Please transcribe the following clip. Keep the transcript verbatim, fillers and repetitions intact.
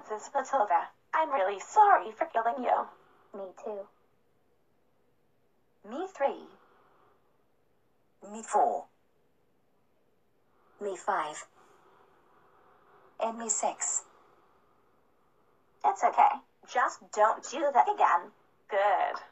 Missus Matilda. I'm really sorry for killing you. Me too. Me three. Me four. Me five. And me six. It's okay. Just don't do that again. Good.